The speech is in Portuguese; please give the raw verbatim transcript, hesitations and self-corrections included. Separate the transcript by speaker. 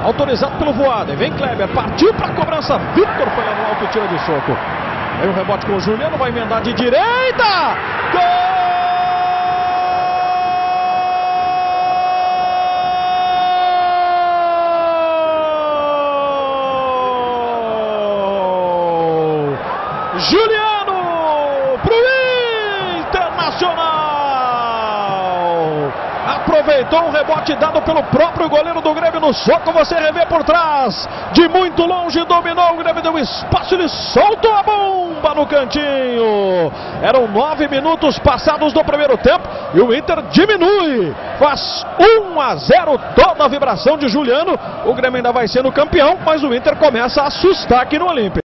Speaker 1: autorizado pelo Voaden. Vem Kleber, partiu para a cobrança. Vitor foi lá no alto, tira de soco. Aí o rebote com o Juliano, vai emendar de direita. Gol! Juliano pro Internacional. Aproveitou um rebote dado pelo próprio goleiro do Grêmio no soco. Você revê por trás. De muito longe dominou o Grêmio, deu espaço, ele soltou a bomba no cantinho. Eram nove minutos passados do primeiro tempo e o Inter diminui. Faz um a zero, toda a vibração de Juliano. O Grêmio ainda vai sendo campeão, mas o Inter começa a assustar aqui no Olímpia.